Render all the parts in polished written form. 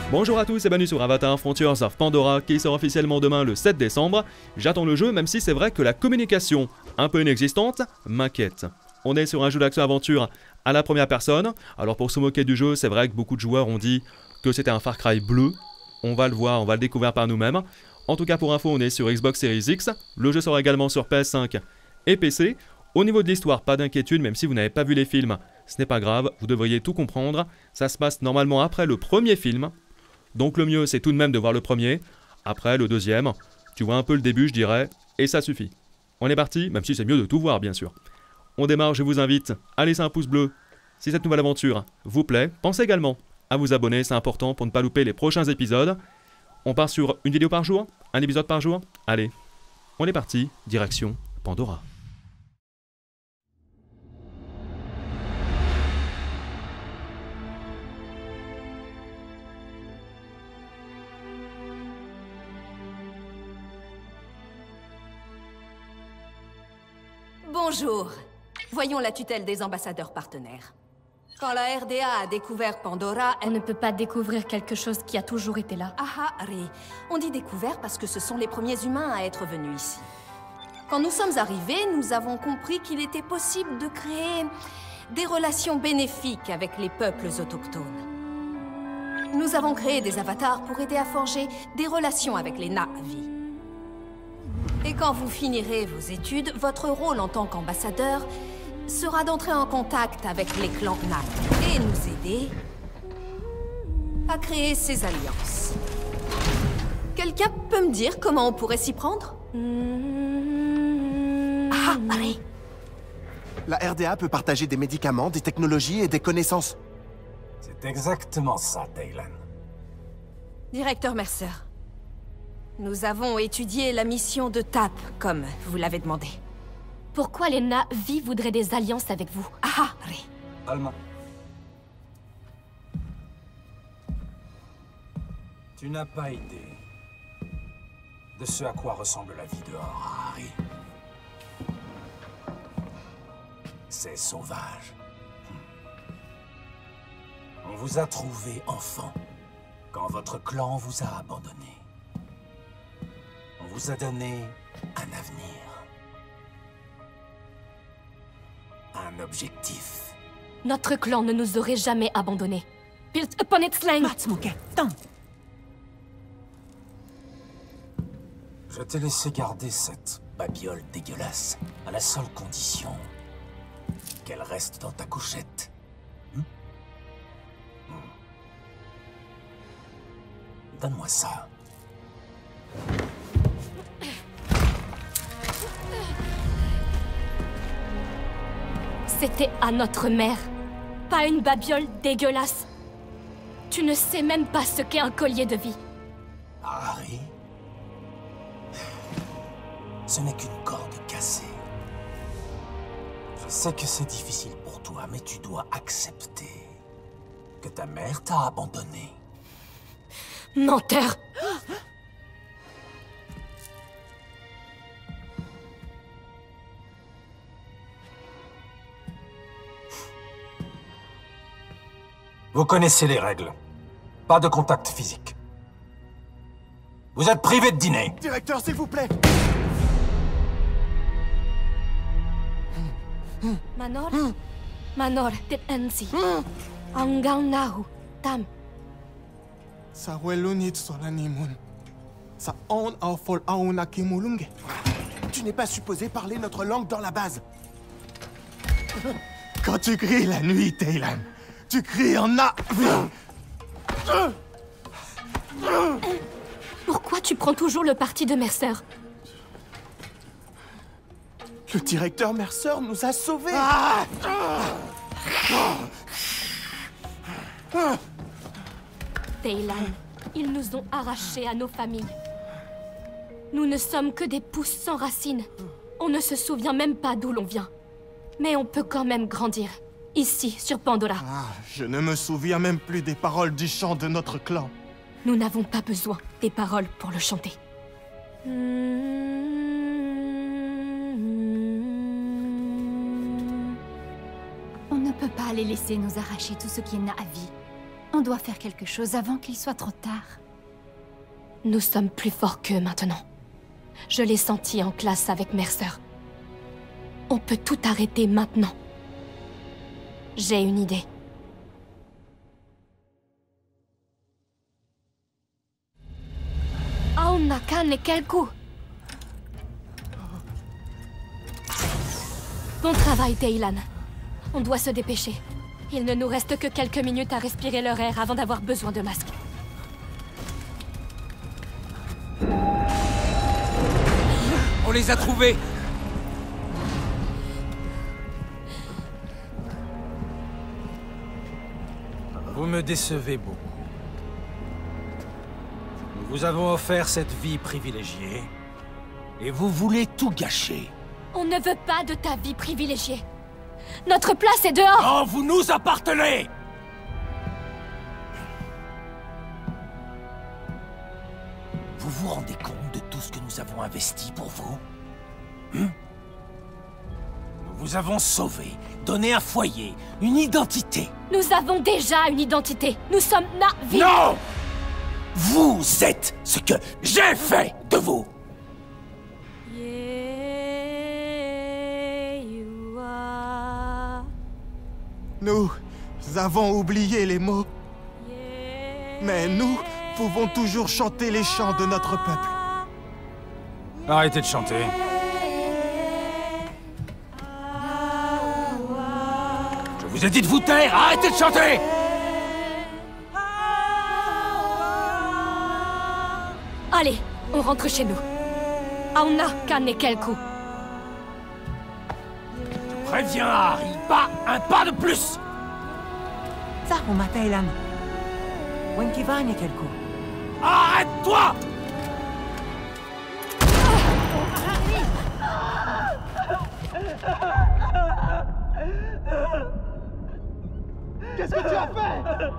Bonjour à tous et bienvenue sur Avatar Frontiers of Pandora qui sort officiellement demain le 7 décembre. J'attends le jeu même si c'est vrai que la communication, un peu inexistante, m'inquiète. On est sur un jeu d'action-aventure à la première personne. Alors pour se moquer du jeu, c'est vrai que beaucoup de joueurs ont dit que c'était un Far Cry bleu. On va le voir, on va le découvrir par nous-mêmes. En tout cas pour info, on est sur Xbox Series X. Le jeu sera également sur PS5 et PC. Au niveau de l'histoire, pas d'inquiétude, même si vous n'avez pas vu les films. Ce n'est pas grave, vous devriez tout comprendre. Ça se passe normalement après le premier film. Donc le mieux, c'est tout de même de voir le premier. Après, le deuxième. Tu vois un peu le début, je dirais. Et ça suffit. On est parti, même si c'est mieux de tout voir, bien sûr. On démarre, je vous invite à laisser un pouce bleu si cette nouvelle aventure vous plaît. Pensez également à vous abonner, c'est important pour ne pas louper les prochains épisodes. On part sur une vidéo par jour, un épisode par jour. Allez, on est parti, direction Pandora. Bonjour. Voyons la tutelle des ambassadeurs partenaires. Quand la RDA a découvert Pandora, On ne peut pas découvrir quelque chose qui a toujours été là. Ahari. On dit découvert parce que ce sont les premiers humains à être venus ici. Quand nous sommes arrivés, nous avons compris qu'il était possible de créer des relations bénéfiques avec les peuples autochtones. Nous avons créé des avatars pour aider à forger des relations avec les Na'vi. Et quand vous finirez vos études, votre rôle en tant qu'ambassadeur sera d'entrer en contact avec les clans Na'vi et nous aider à créer ces alliances. Quelqu'un peut me dire comment on pourrait s'y prendre? Ah, allez. La RDA peut partager des médicaments, des technologies et des connaissances. C'est exactement ça, Taylan. Directeur Mercer, nous avons étudié la mission de TAP, comme vous l'avez demandé. Pourquoi les Na'vi voudraient des alliances avec vous? Ah, allez. Alma. Tu n'as pas idée de ce à quoi ressemble la vie dehors, Harry. C'est sauvage. On vous a trouvé enfant quand votre clan vous a abandonné. On vous a donné un avenir. Un objectif. Notre clan ne nous aurait jamais abandonnés. Built upon its land. Je t'ai laissé garder cette babiole dégueulasse à la seule condition qu'elle reste dans ta couchette. Donne-moi ça. C'était à notre mère. Pas une babiole dégueulasse. Tu ne sais même pas ce qu'est un collier de vie. Harry? Ce n'est qu'une corde cassée. Je sais que c'est difficile pour toi, mais tu dois accepter que ta mère t'a abandonné. Menteur! Vous connaissez les règles. Pas de contact physique. Vous êtes privé de dîner. Directeur, s'il vous plaît! Manor? Manor, tit ensi. Anggang nahu, tam. Sa welunit solanimun. Sa on au fol auna kimulunge. Tu n'es pas supposé parler notre langue dans la base. Quand tu cries la nuit, Taylan, tu cries en a. Pourquoi tu prends toujours le parti de Mercer? Le directeur Mercer nous a sauvés. Taylan, ils nous ont arrachés à nos familles. Nous ne sommes que des pousses sans racines. On ne se souvient même pas d'où l'on vient. Mais on peut quand même grandir. Ici, sur Pandora. Je ne me souviens même plus des paroles du chant de notre clan. Nous n'avons pas besoin des paroles pour le chanter. On ne peut pas les laisser nous arracher tout ce qui est Na'vi. On doit faire quelque chose avant qu'il soit trop tard. Nous sommes plus forts qu'eux maintenant. Je l'ai senti en classe avec Mercer. On peut tout arrêter maintenant. J'ai une idée. Auna Khan et quel coup! Bon travail, Teylan. On doit se dépêcher. Il ne nous reste que quelques minutes à respirer leur air avant d'avoir besoin de masques. On les a trouvés! Vous me décevez beaucoup. Nous vous avons offert cette vie privilégiée, et vous voulez tout gâcher. On ne veut pas de ta vie privilégiée. Notre place est dehors! Non, vous nous appartenez! Vous vous rendez compte de tout ce que nous avons investi pour vous? Nous vous avons sauvé, donné un foyer, une identité. Nous avons déjà une identité. Nous sommes Na'vi. Non! Vous êtes ce que j'ai fait de vous! Nous avons oublié les mots. Mais nous pouvons toujours chanter les chants de notre peuple. Arrêtez de chanter. Je vous ai dit de vous taire! Arrêtez de chanter! Allez, on rentre chez nous. Auna Khan et quel coup! Préviens Harry, pas un pas de plus! Zahuma Teylan. Wenkivane quelque. Arrête-toi! Qu'est-ce que tu as fait?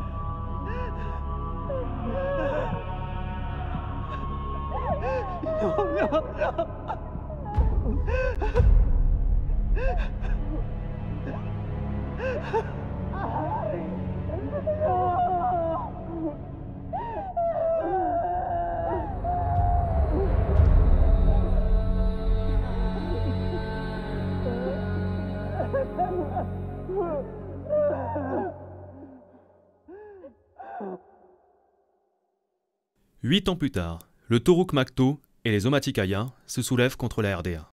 Huit ans plus tard, le Toruk Makto et les Omaticaya se soulèvent contre la RDA.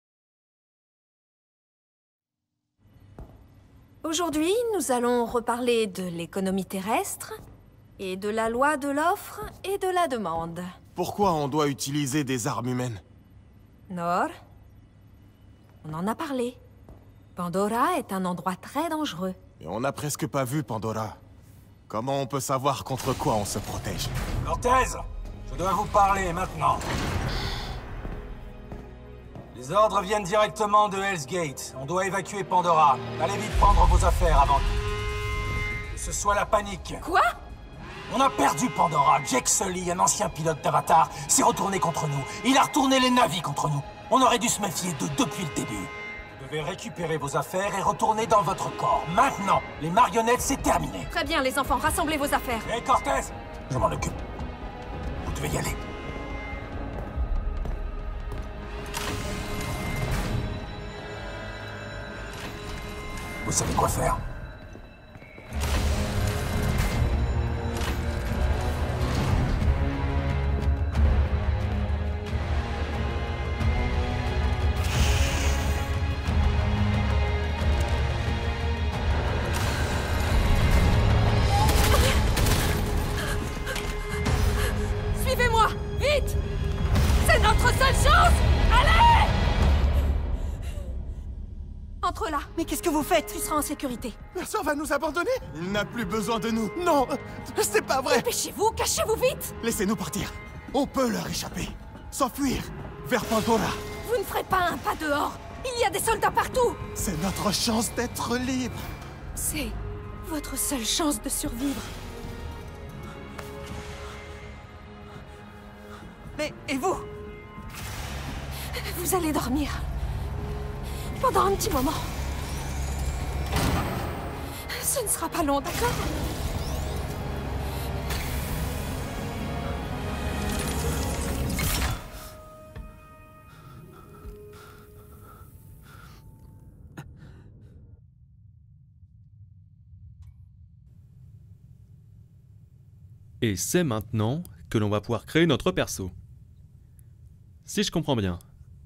Aujourd'hui, nous allons reparler de l'économie terrestre et de la loi de l'offre et de la demande. Pourquoi on doit utiliser des armes humaines? Nor, on en a parlé. Pandora est un endroit très dangereux. Et on n'a presque pas vu Pandora. Comment on peut savoir contre quoi on se protège? Cortez, je dois vous parler maintenant. Les ordres viennent directement de Hell's Gate. On doit évacuer Pandora. Allez vite prendre vos affaires avant que ce soit la panique. Quoi? On a perdu Pandora. Jake Sully, un ancien pilote d'Avatar, s'est retourné contre nous. Il a retourné les Na'vi contre nous. On aurait dû se méfier d'eux depuis le début. Vous devez récupérer vos affaires et retourner dans votre corps. Maintenant, les marionnettes, c'est terminé. Très bien, les enfants, rassemblez vos affaires. Hé, Cortez, je m'en occupe. Vous devez y aller. Vous savez quoi faire? Suivez-moi, vite! C'est notre seule chance! Allez! Entre là. Mais qu'est-ce que vous faites? Tu seras en sécurité. Mercer va nous abandonner? Il n'a plus besoin de nous. Non, c'est pas vrai. Dépêchez-vous, cachez-vous vite! Laissez-nous partir. On peut leur échapper. S'enfuir vers Pandora. Vous ne ferez pas un pas dehors! Il y a des soldats partout! C'est notre chance d'être libres. C'est votre seule chance de survivre. Mais, et vous? Vous allez dormir. Pendant un petit moment. Ce ne sera pas long, d'accord? Et c'est maintenant que l'on va pouvoir créer notre perso. Si je comprends bien.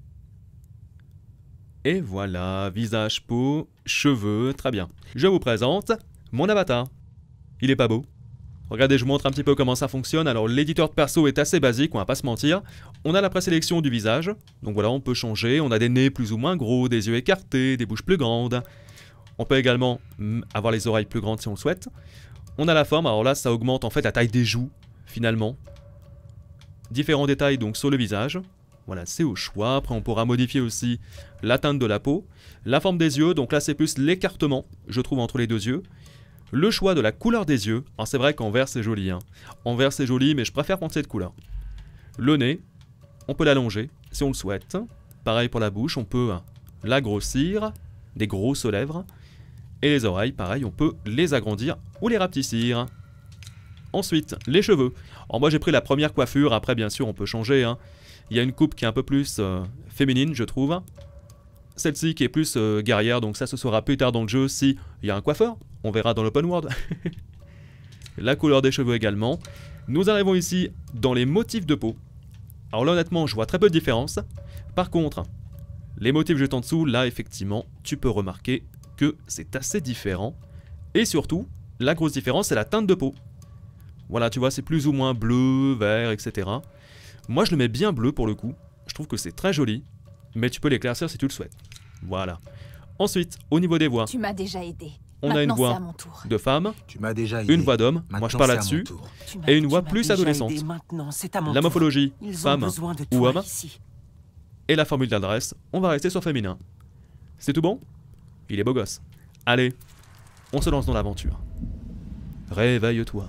Et voilà, visage, peau, cheveux, très bien. Je vous présente mon avatar. Il est pas beau? Regardez, je vous montre un petit peu comment ça fonctionne. Alors l'éditeur de perso est assez basique, on va pas se mentir. On a la présélection du visage, donc voilà, on peut changer. On a des nez plus ou moins gros, des yeux écartés, des bouches plus grandes. On peut également avoir les oreilles plus grandes si on le souhaite. On a la forme, alors là ça augmente en fait la taille des joues, finalement. Différents détails donc sur le visage. Voilà, c'est au choix. Après on pourra modifier aussi la teinte de la peau. La forme des yeux, donc là c'est plus l'écartement, je trouve, entre les deux yeux. Le choix de la couleur des yeux. Alors c'est vrai qu'en vert c'est joli, hein. En vert c'est joli, mais je préfère prendre cette couleur. Le nez, on peut l'allonger si on le souhaite. Pareil pour la bouche, on peut la grossir, des grosses lèvres. Et les oreilles, pareil, on peut les agrandir ou les rapetissir. Ensuite, les cheveux. Alors moi j'ai pris la première coiffure, après bien sûr on peut changer, hein. Il y a une coupe qui est un peu plus féminine, je trouve. Celle-ci qui est plus guerrière, donc ça ce sera plus tard dans le jeu si il y a un coiffeur. On verra dans l'open world. La couleur des cheveux également. Nous arrivons ici dans les motifs de peau. Alors là honnêtement je vois très peu de différence. Par contre, les motifs juste en dessous, là effectivement tu peux remarquer que c'est assez différent. Et surtout, la grosse différence c'est la teinte de peau. Voilà, tu vois, c'est plus ou moins bleu, vert, etc. Moi je le mets bien bleu pour le coup. Je trouve que c'est très joli. Mais tu peux l'éclaircir si tu le souhaites. Voilà. Ensuite, au niveau des voix. Tu m'as déjà aidé. On a une voix de femme, une voix d'homme, moi je parle là-dessus, et une voix plus adolescente. La morphologie, femme ou homme, et la formule d'adresse, on va rester sur féminin. C'est tout bon? Il est beau gosse. Allez, on se lance dans l'aventure. Réveille-toi.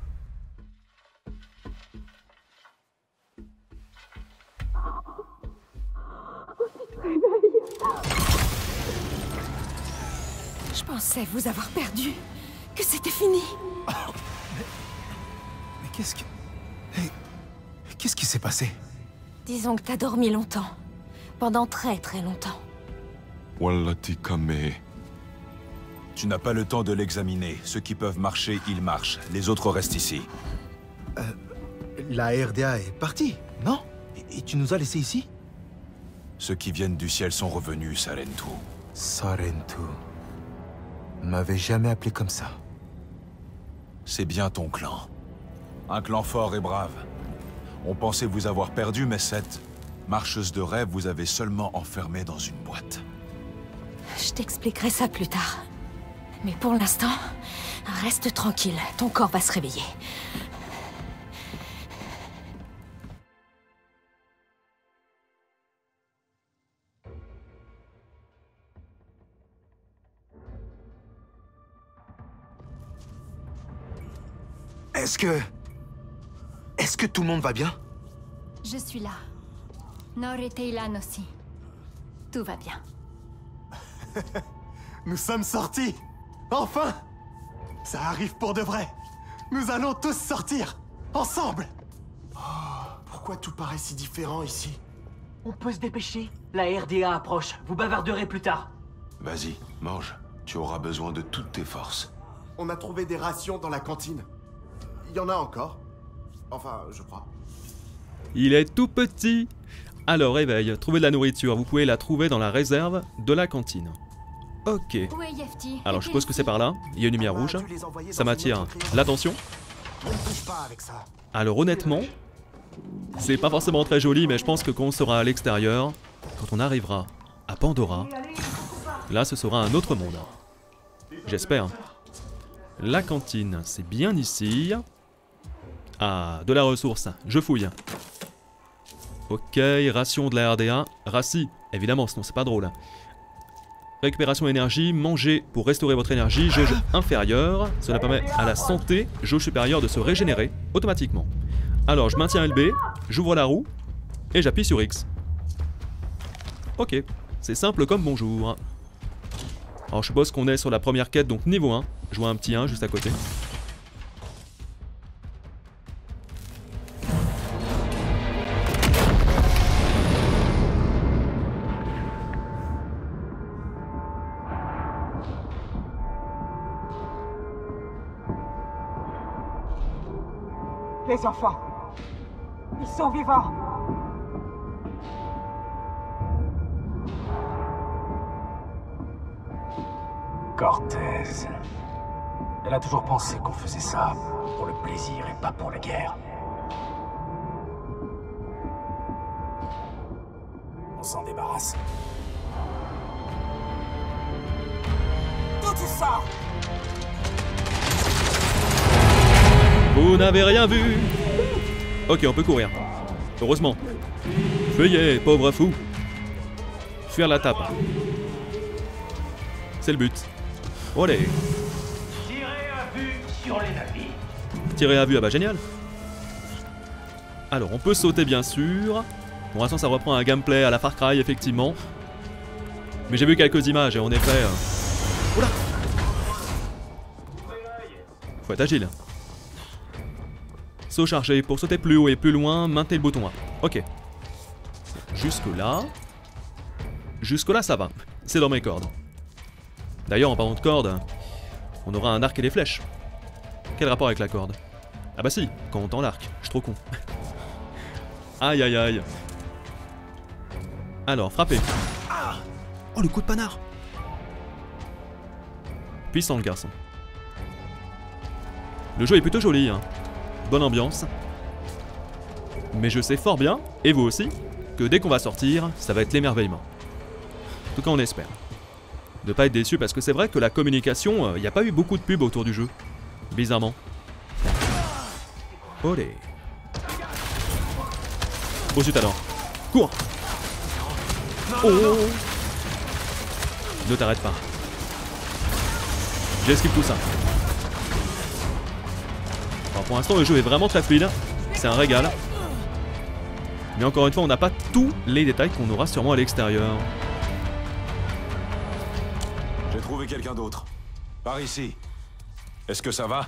Je pensais vous avoir perdu, que c'était fini. Mais qu'est-ce que... Hey, qu'est-ce qui s'est passé? Disons que t'as dormi longtemps. Pendant très longtemps. Wallati Kame. Tu n'as pas le temps de l'examiner. Ceux qui peuvent marcher, ils marchent. Les autres restent ici. La RDA est partie, non? Et tu nous as laissés ici? Ceux qui viennent du ciel sont revenus, Sarentu. Sarentu... m'avait jamais appelé comme ça. C'est bien ton clan. Un clan fort et brave. On pensait vous avoir perdu, mais cette marcheuse de rêve vous avait seulement enfermé dans une boîte. Je t'expliquerai ça plus tard. Mais pour l'instant, reste tranquille. Ton corps va se réveiller. Est-ce que tout le monde va bien? Je suis là. Nor et Teylan aussi. Tout va bien. Nous sommes sortis! Enfin! Ça arrive pour de vrai! Nous allons tous sortir! Ensemble! Oh, pourquoi tout paraît si différent ici? On peut se dépêcher. La RDA approche. Vous bavarderez plus tard. Vas-y, mange. Tu auras besoin de toutes tes forces. On a trouvé des rations dans la cantine. Il y en a encore. Enfin, je crois. Il est tout petit. Alors, réveille, trouvez de la nourriture. Vous pouvez la trouver dans la réserve de la cantine. Ok. Où est Yefti? Alors, je suppose que c'est par là. Il y a une lumière rouge. Ça m'attire l'attention. Alors, honnêtement, c'est pas forcément très joli, mais je pense que quand on sera à l'extérieur, quand on arrivera à Pandora, là, ce sera un autre monde. J'espère. La cantine, c'est bien ici. Ah, de la ressource, je fouille. Ok, ration de la RDA. Raci, évidemment, sinon c'est pas drôle. Récupération énergie, manger pour restaurer votre énergie, jauge inférieure. Cela permet à la santé, jauge supérieure de se régénérer automatiquement. Alors, je maintiens LB, j'ouvre la roue, et j'appuie sur X. Ok, c'est simple comme bonjour. Alors, je suppose qu'on est sur la première quête, donc niveau 1. Je vois un petit 1 juste à côté. Les enfants. Ils sont vivants. Cortez. Elle a toujours pensé qu'on faisait ça pour le plaisir et pas pour la guerre. On s'en débarrasse. Tout ça. Vous n'avez rien vu. Ok, on peut courir. Heureusement. Fuyez, pauvre fou. Fuir la tape. C'est le but. Olé. Tirez à vue sur les navires. Tirer à vue, ah bah génial. Alors, on peut sauter bien sûr. Pour l'instant, ça reprend un gameplay à la Far Cry, effectivement. Mais j'ai vu quelques images et en effet... Oula! Faut être agile. Saut chargé. Pour sauter plus haut et plus loin, maintenez le bouton A. Ok. Jusque là... Jusque là, ça va. C'est dans mes cordes. D'ailleurs, en parlant de cordes, on aura un arc et des flèches. Quel rapport avec la corde? Ah bah si, quand on tend l'arc. Je suis trop con. Aïe aïe aïe. Alors, frappez. Oh, le coup de panard. Puissant le garçon. Le jeu est plutôt joli, hein. Bonne ambiance. Mais je sais fort bien, et vous aussi, que dès qu'on va sortir, ça va être l'émerveillement. En tout cas, on espère. Ne pas être déçu parce que c'est vrai que la communication, il n'y a pas eu beaucoup de pubs autour du jeu. Bizarrement. Olé. Au sud alors. Cours. Oh. Ne t'arrête pas. J'esquive tout ça. Alors pour l'instant le jeu est vraiment très fluide. C'est un régal. Mais encore une fois on n'a pas tous les détails qu'on aura sûrement à l'extérieur. J'ai trouvé quelqu'un d'autre. Par ici. Est-ce que ça va?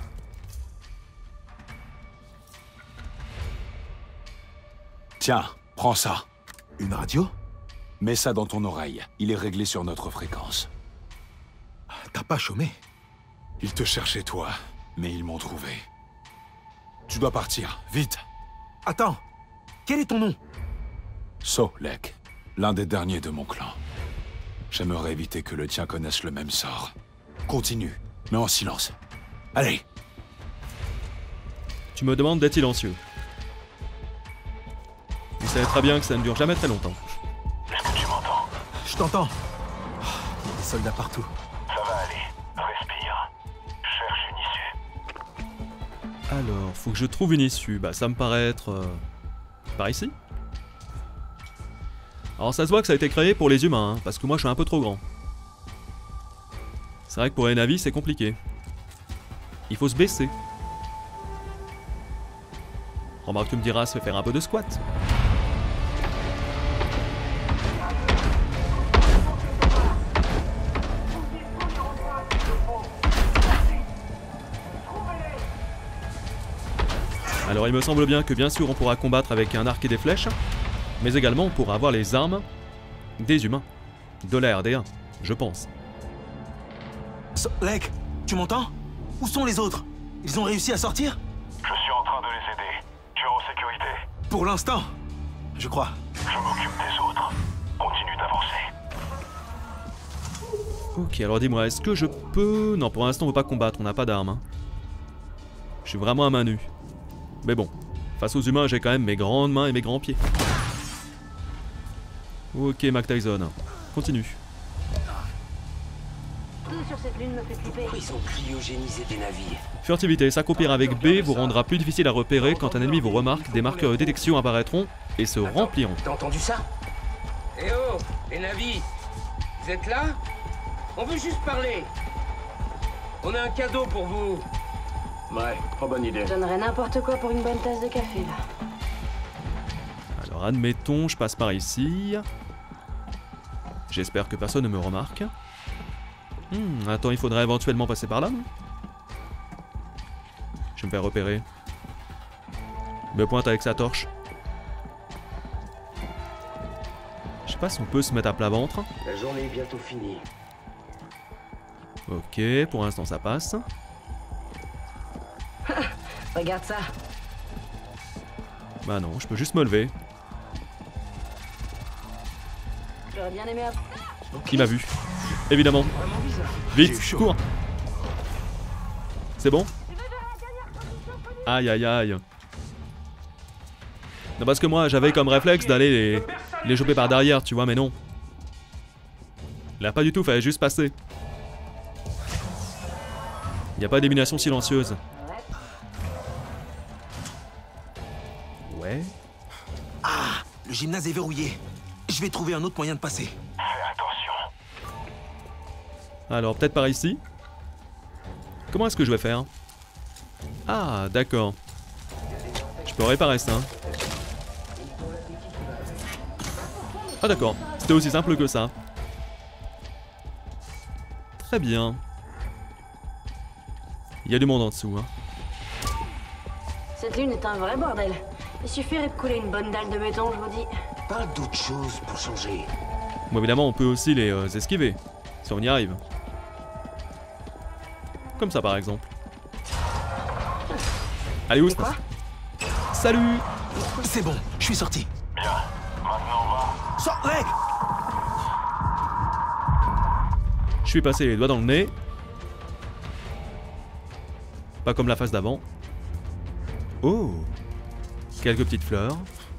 Tiens, prends ça. Une radio? Mets ça dans ton oreille. Il est réglé sur notre fréquence. T'as pas chômé? Ils te cherchaient toi, mais ils m'ont trouvé. Tu dois partir, vite. Attends, quel est ton nom? Solek, l'un des derniers de mon clan. J'aimerais éviter que le tien connaisse le même sort. Continue, mais en silence. Allez. Tu me demandes d'être silencieux. Vous savez très bien que ça ne dure jamais très longtemps. Est-ce que tu m'entends? Je t'entends. Des soldats partout. Ça va aller. Respire. Cherche une issue. Alors, faut que je trouve une issue. Bah, ça me paraît être... par ici. Alors, ça se voit que ça a été créé pour les humains, hein, parce que moi, je suis un peu trop grand. C'est vrai que pour les navis, c'est compliqué. Il faut se baisser. Remarque, tu me diras, se fait faire un peu de squat. Alors il me semble bien que bien sûr on pourra combattre avec un arc et des flèches, mais également on pourra avoir les armes des humains, de la RDA, je pense. Lek, tu m'entends? Où sont les autres? Ils ont réussi à sortir? Je suis en train de les aider. Tu es en sécurité? Pour l'instant, je crois. Je m'occupe des autres. Continue d'avancer. Ok, alors dis-moi, est-ce que je peux... Non, pour l'instant on ne peut pas combattre, on n'a pas d'armes. Hein. Je suis vraiment à main nue. Mais bon, face aux humains, j'ai quand même mes grandes mains et mes grands pieds. Ok, Mac Tyson, continue. Ils ont cryogénisé des navires. Furtivité, s'accroupir avec B vous rendra plus difficile à repérer quand un ennemi vous remarque, des marqueurs de détection apparaîtront et se rempliront. T'as entendu ça? Eh oh, les navires, vous êtes là? On veut juste parler. On a un cadeau pour vous. Ouais, pas bonne idée. Je donnerais n'importe quoi pour une bonne tasse de café, là. Alors admettons, je passe par ici. J'espère que personne ne me remarque. Attends, il faudrait éventuellement passer par là, non? Je vais me faire repérer. Me pointe avec sa torche. Je sais pas si on peut se mettre à plat ventre. La journée est bientôt finie. Ok, pour l'instant ça passe. Regarde ça. Bah non, je peux juste me lever. J'aurais bien aimé... Qui m'a vu? Évidemment. Vite, cours. C'est bon? Aïe aïe aïe. Non, parce que moi j'avais comme réflexe d'aller les choper par derrière, tu vois, mais non. Là pas du tout, fallait juste passer. Il n'y a pas d'élimination silencieuse. Ouais. Ah, le gymnase est verrouillé. Je vais trouver un autre moyen de passer. Alors peut-être par ici. Comment est-ce que je vais faire? Ah, d'accord. Je peux réparer ça. Ah d'accord, c'était aussi simple que ça. Très bien. Il y a du monde en dessous, hein. Cette lune est un vrai bordel. Il suffirait de couler une bonne dalle de béton, je vous dis. Parle d'autre chose pour changer. Bon, évidemment, on peut aussi les esquiver, si on y arrive. Comme ça, par exemple. Allez, où salut. C'est bon, je suis sorti. Bien, maintenant on va. Sors, Je suis passé les doigts dans le nez. Pas comme la phase d'avant. Oh, quelques petites fleurs.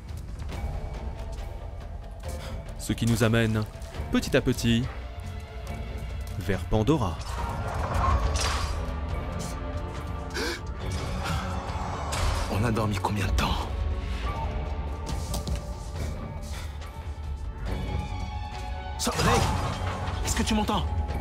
Ce qui nous amène, petit à petit, vers Pandora. On a dormi combien de temps? Soleil, est-ce que tu m'entends?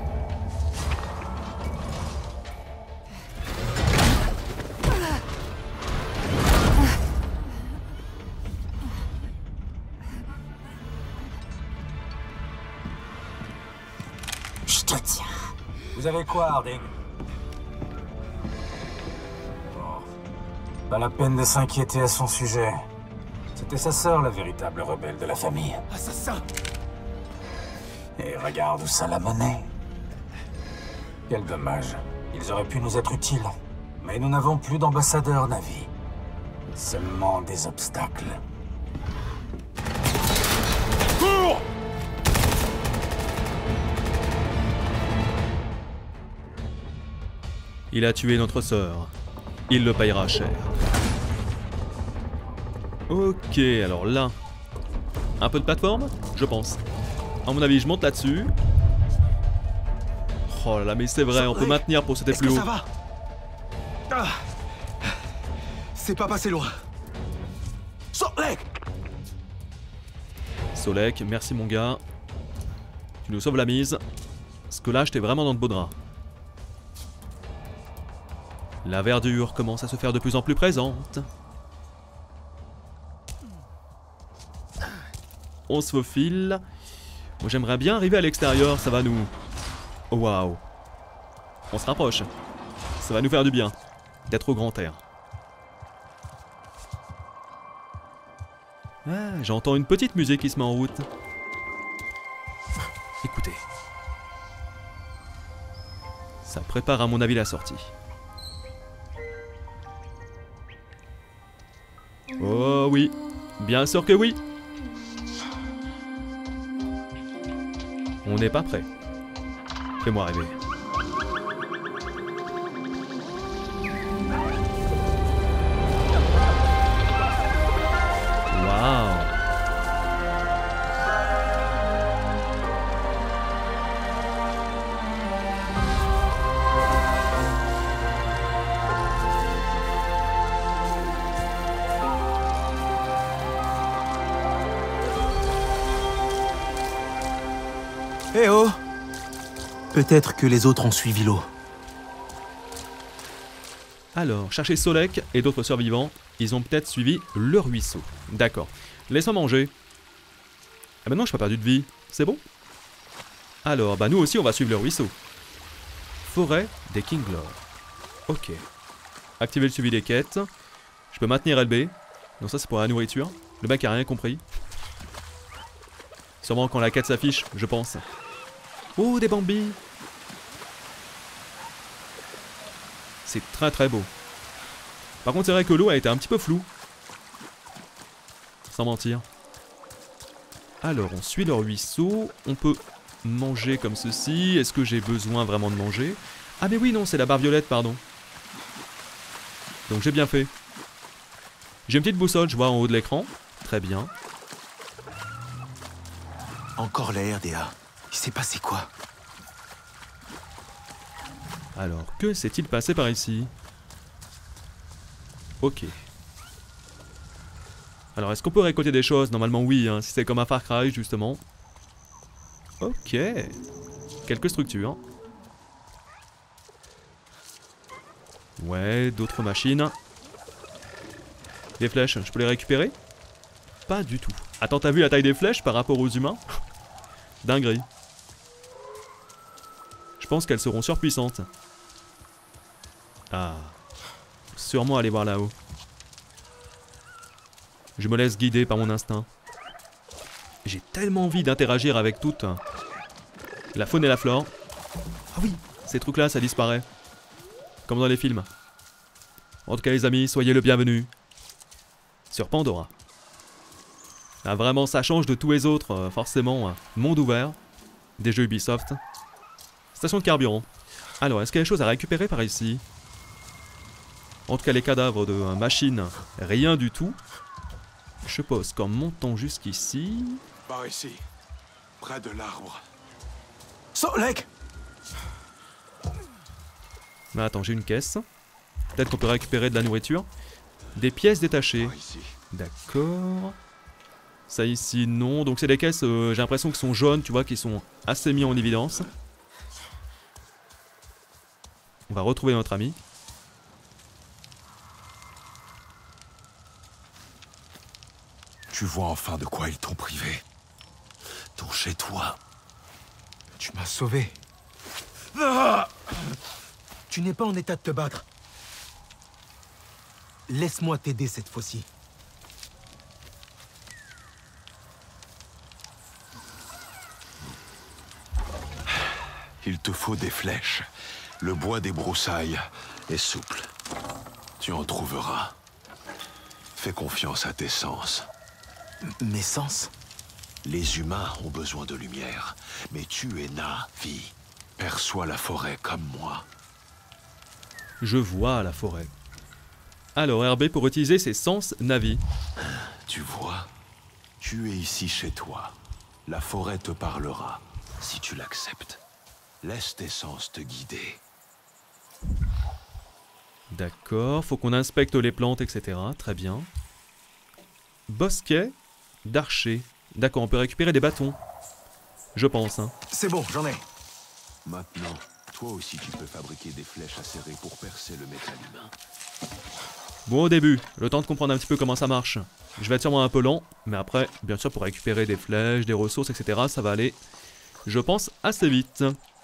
Je te tiens. Vous avez quoi, Harding? Pas la peine de s'inquiéter à son sujet. C'était sa sœur, la véritable rebelle de la famille. Assassin! Et regarde où ça l'a mené. Quel dommage. Ils auraient pu nous être utiles. Mais nous n'avons plus d'ambassadeur, Navi. Seulement des obstacles. Cours! Il a tué notre sœur. Il le payera cher. Ok, alors là... Un peu de plateforme, je pense. À mon avis, je monte là-dessus. Oh là là, mais c'est vrai, on peut maintenir pour sauter plus haut. Ça va? Ah, c'est pas passé loin. Solek! Solek, merci mon gars. Tu nous sauves la mise. Parce que là, j'étais vraiment dans de beaux draps. La verdure commence à se faire de plus en plus présente. On se faufile. Moi j'aimerais bien arriver à l'extérieur, ça va nous... Oh waouh. On se rapproche. Ça va nous faire du bien d'être au grand air. Ah, j'entends une petite musique qui se met en route. Écoutez. Ça prépare à mon avis la sortie. Oh oui, bien sûr que oui. On n'est pas prêt. Fais-moi rêver. Waouh. Eh oh! Peut-être que les autres ont suivi l'eau. Alors, chercher Solek et d'autres survivants, ils ont peut-être suivi le ruisseau. D'accord. Laisse-moi manger. Ah bah non, je suis pas perdu de vie. C'est bon? Alors, bah nous aussi, on va suivre le ruisseau. Forêt des Kinglor. Ok. Activer le suivi des quêtes. Je peux maintenir LB. Donc ça, c'est pour la nourriture. Le mec a rien compris. Sûrement quand la quête s'affiche, je pense. Oh, des bambis! C'est très très beau. Par contre, c'est vrai que l'eau a été un petit peu floue. sans mentir. Alors, on suit le ruisseau. On peut manger comme ceci. Est-ce que j'ai besoin vraiment de manger? Ah mais oui, non, c'est la barre violette, pardon. Donc j'ai bien fait. J'ai une petite boussole, je vois en haut de l'écran. Très bien. Encore la RDA. Il s'est passé quoi? Alors, que s'est-il passé par ici? Ok. Alors, est-ce qu'on peut récolter des choses? Normalement, oui, hein, si c'est comme un Far Cry, justement. Ok. Quelques structures. Ouais, d'autres machines. Les flèches, je peux les récupérer? Pas du tout. Attends, t'as vu la taille des flèches par rapport aux humains? Dinguerie. Je pense qu'elles seront surpuissantes. Ah. Sûrement aller voir là-haut. Je me laisse guider par mon instinct. J'ai tellement envie d'interagir avec toutes. La faune et la flore. Ah oui, ces trucs-là, ça disparaît. Comme dans les films. En tout cas, les amis, soyez le bienvenu. Sur Pandora. Ah, vraiment, ça change de tous les autres, forcément. Monde ouvert. Des jeux Ubisoft. Station de carburant. Alors, est-ce qu'il y a des choses à récupérer par ici? En tout cas, les cadavres de machines, rien du tout. Je suppose qu'en montant jusqu'ici... Par ici, près de l'arbre. Solek! Mais attends, j'ai une caisse. Peut-être qu'on peut récupérer de la nourriture. Des pièces détachées. D'accord. Ça ici, non. Donc c'est des caisses, j'ai l'impression qu'elles sont jaunes, tu vois, qui sont assez mis en évidence. On va retrouver notre ami. Tu vois enfin de quoi ils t'ont privé. Ton chez-toi. Tu m'as sauvé. Ah! Tu n'es pas en état de te battre. Laisse-moi t'aider cette fois-ci. Il te faut des flèches. Le bois des broussailles est souple. Tu en trouveras. Fais confiance à tes sens. Mes sens? Les humains ont besoin de lumière, mais tu es Navi. Perçois la forêt comme moi. Je vois la forêt. Alors RB pour utiliser ses sens Navi. Tu vois, tu es ici chez toi. La forêt te parlera, si tu l'acceptes. Laisse tes sens te guider. D'accord, faut qu'on inspecte les plantes, etc. Très bien. Bosquet d'archer. D'accord, on peut récupérer des bâtons. Je pense, hein. C'est bon, j'en ai. Maintenant, toi aussi tu peux fabriquer des flèches acérées pour percer le métal humain. Bon, au début, le temps de comprendre un petit peu comment ça marche. Je vais être sûrement un peu lent, mais après, bien sûr, pour récupérer des flèches, des ressources, etc., ça va aller, je pense, assez vite.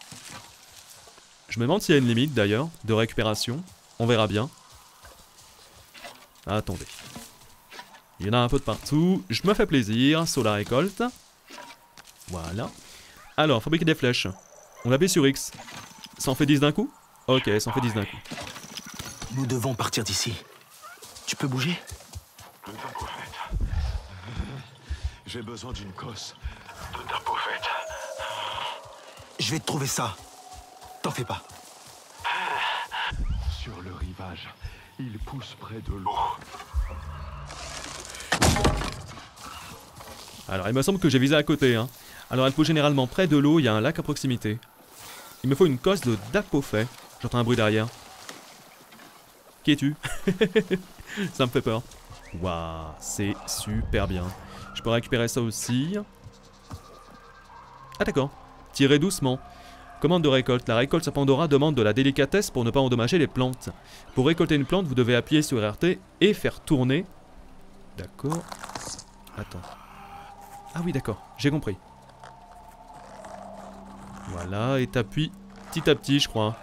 Je me demande s'il y a une limite, d'ailleurs, de récupération. On verra bien. Attendez. Il y en a un peu de partout. Je me fais plaisir sur la récolte. Voilà. Alors, fabriquer des flèches. On appuie sur X. Ça en fait 10 d'un coup? Ok, ça en fait 10 d'un coup. Nous devons partir d'ici. Tu peux bouger? J'ai besoin d'une cosse. Je vais te trouver ça. T'en fais pas. Sur le rivage, il pousse près de l'eau. Alors, il me semble que j'ai visé à côté, hein. Alors, elle pousse généralement près de l'eau, il y a un lac à proximité. Il me faut une cosse de Dapofet. J'entends un bruit derrière. Qui es-tu? Ça me fait peur. Waouh, c'est super bien. Je peux récupérer ça aussi. Ah d'accord. Tirez doucement. Commande de récolte. La récolte sur Pandora demande de la délicatesse pour ne pas endommager les plantes. Pour récolter une plante, vous devez appuyer sur RT et faire tourner. D'accord. Attends. Ah oui, d'accord. J'ai compris. Voilà, et t'appuies petit à petit, je crois.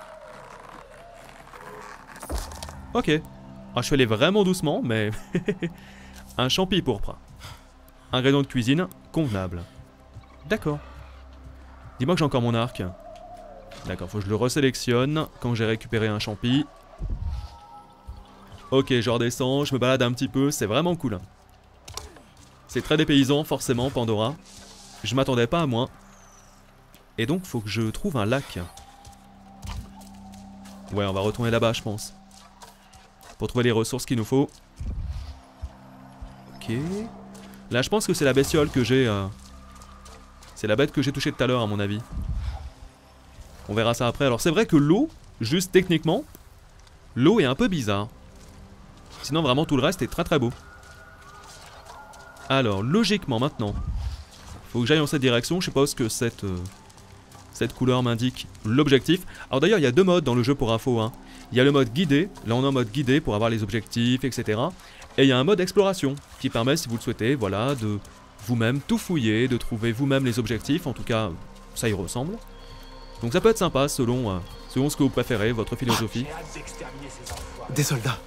Ok. Ah, je suis allé vraiment doucement, mais... Un champi pourpre. Ingrédient de cuisine, convenable. D'accord. Dis-moi que j'ai encore mon arc. D'accord, faut que je le resélectionne quand j'ai récupéré un champi. Ok, je redescends, je me balade un petit peu, c'est vraiment cool. C'est très dépaysant, forcément, Pandora. Je m'attendais pas à moins. Et donc, faut que je trouve un lac. Ouais, on va retourner là-bas, je pense. Pour trouver les ressources qu'il nous faut. Ok. Là, je pense que c'est la bestiole que j'ai... C'est la bête que j'ai touchée tout à l'heure, à mon avis. On verra ça après. Alors, c'est vrai que l'eau, juste techniquement, l'eau est un peu bizarre. Sinon, vraiment, tout le reste est très très beau. Alors, logiquement, maintenant, faut que j'aille dans cette direction. Je sais pas ce que cette couleur m'indique l'objectif. Alors d'ailleurs, il y a deux modes dans le jeu pour info. Hein. Il y a le mode guidé. Là, on est en mode guidé pour avoir les objectifs, etc. Et il y a un mode exploration qui permet, si vous le souhaitez, voilà, de vous-même tout fouiller, de trouver vous-même les objectifs. En tout cas, ça y ressemble. Donc ça peut être sympa selon ce que vous préférez, votre philosophie. Des soldats.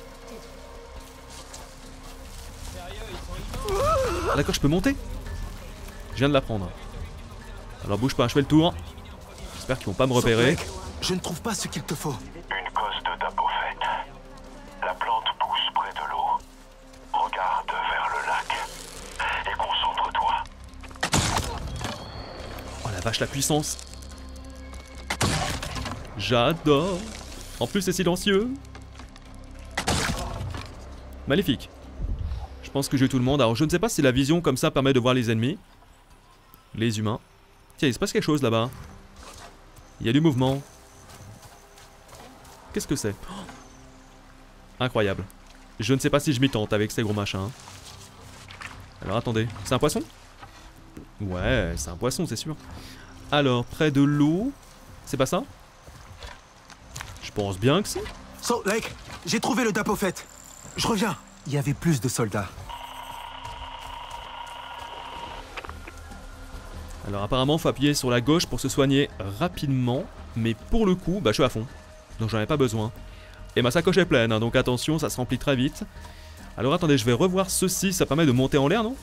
Ah, d'accord, je peux monter. Je viens de l'apprendre. Alors bouge pas, je fais le tour. J'espère qu'ils vont pas me repérer. Je ne trouve pas ce qu'il te faut. Une cause de Dapophète. La plante pousse près de l'eau. Regarde vers le lac. Et concentre-toi. Oh la vache, la puissance. J'adore. En plus, c'est silencieux. Magnifique. Je pense que j'ai tout le monde. Alors, je ne sais pas si la vision comme ça permet de voir les ennemis. Les humains. Tiens, il se passe quelque chose là-bas. Il y a du mouvement. Qu'est-ce que c'est? Oh, incroyable. Je ne sais pas si je m'y tente avec ces gros machins. Alors, attendez. C'est un poisson? Ouais, c'est un poisson, c'est sûr. Alors, près de l'eau... C'est pas ça? Je pense bien que c'est. Salt Lake, j'ai trouvé le Dapophète. Je reviens. Il y avait plus de soldats. Alors apparemment, faut appuyer sur la gauche pour se soigner rapidement. Mais pour le coup, bah je suis à fond. Donc j'en ai pas besoin. Et ma sacoche est pleine, hein, donc attention, ça se remplit très vite. Alors attendez, je vais revoir ceci. Ça permet de monter en l'air, non?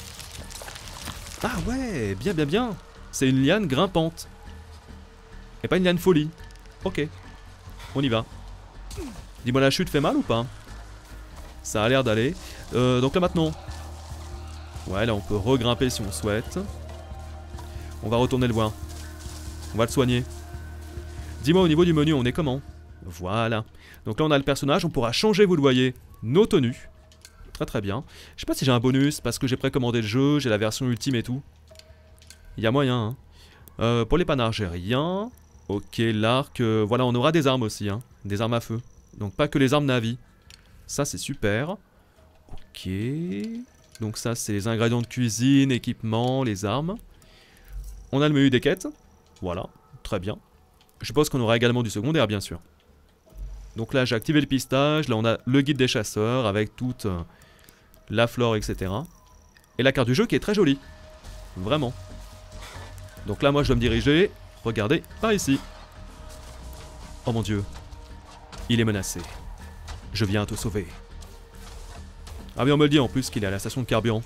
Ah ouais, bien, bien, bien. C'est une liane grimpante. Et pas une liane folie. Ok. On y va. Dis-moi, la chute fait mal ou pas? Ça a l'air d'aller. Donc là maintenant. Ouais, là on peut regrimper si on souhaite. On va retourner le voir. On va le soigner. Dis-moi, au niveau du menu, on est comment? Voilà. Donc là on a le personnage, on pourra changer, vous le voyez, nos tenues. Très très bien. Je sais pas si j'ai un bonus parce que j'ai précommandé le jeu, j'ai la version ultime et tout. Il y a moyen, hein. Pour les panards, j'ai rien. Ok, l'arc, voilà, on aura des armes aussi, hein. Des armes à feu. Donc pas que les armes Navi. Ça c'est super. Ok. Donc ça c'est les ingrédients de cuisine, équipement, les armes. On a le menu des quêtes. Voilà, très bien. Je suppose qu'on aura également du secondaire bien sûr. Donc là j'ai activé le pistage. Là on a le guide des chasseurs avec toute la flore, etc. Et la carte du jeu qui est très jolie. Vraiment. Donc là moi je dois me diriger. Regardez, par ici. Oh mon dieu. Il est menacé. Je viens te sauver. Ah oui, on me le dit en plus qu'il est à la station de carburant.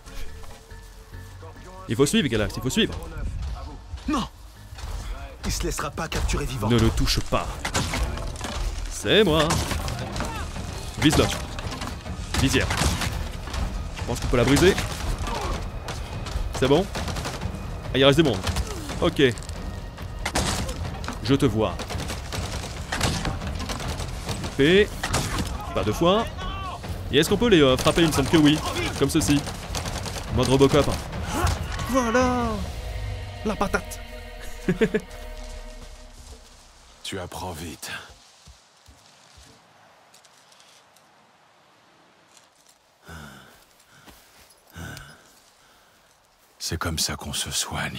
Il faut suivre, Galax, il faut suivre. Non! Il se laissera pas capturer vivant. Ne le touche pas. C'est moi. Vise-le. Visière. Je pense qu'on peut la briser. C'est bon? Ah, il reste des monde. Ok. Je te vois. Épée. Pas deux fois. Et est-ce qu'on peut les frapper? Il me semble que oui. Comme ceci. Mode Robocop. Voilà. La patate. Tu apprends vite. C'est comme ça qu'on se soigne.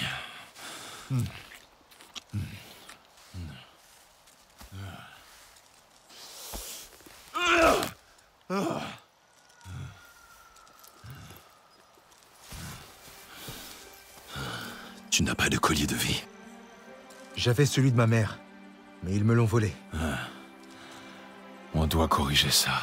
Tu n'as pas de collier de vie. J'avais celui de ma mère, mais ils me l'ont volé. On doit corriger ça.